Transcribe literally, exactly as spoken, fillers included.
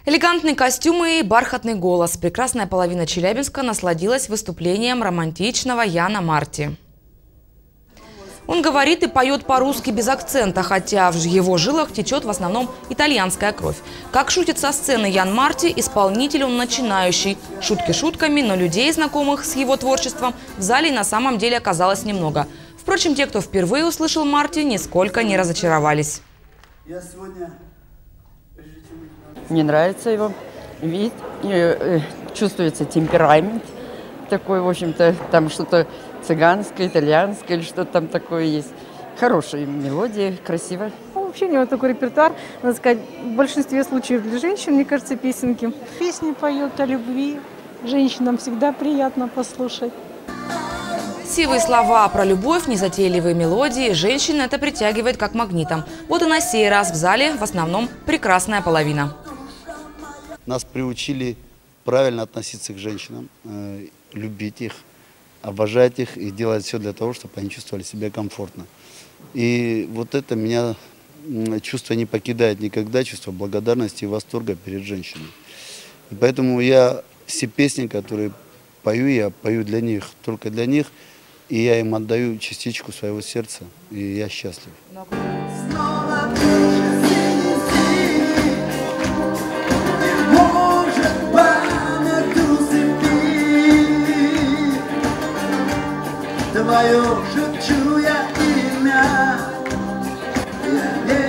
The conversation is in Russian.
Элегантные костюмы и бархатный голос. Прекрасная половина Челябинска насладилась выступлением романтичного Яна Марти. Он говорит и поет по-русски без акцента, хотя в его жилах течет в основном итальянская кровь. Как шутит со сцены Ян Марти, исполнитель он начинающий. Шутки шутками, но людей, знакомых с его творчеством, в зале на самом деле оказалось немного. Впрочем, те, кто впервые услышал Марти, нисколько не разочаровались. Я сегодня... Мне нравится его вид, и, э, чувствуется темперамент такой, в общем-то, там что-то цыганское, итальянское или что-то там такое есть. Хорошие мелодии, красиво. Ну, вообще у него такой репертуар, надо сказать, в большинстве случаев для женщин, мне кажется, песенки. Песни поет о любви, женщинам всегда приятно послушать. Красивые слова про любовь, незатейливые мелодии, женщин это притягивает как магнитом. Вот и на сей раз в зале в основном прекрасная половина. Нас приучили правильно относиться к женщинам, э, любить их, обожать их и делать все для того, чтобы они чувствовали себя комфортно. И вот это меня чувство не покидает никогда, чувство благодарности и восторга перед женщиной. И поэтому я все песни, которые пою, я пою для них, только для них, и я им отдаю частичку своего сердца, и я счастлив. Твое шепчу я имя, я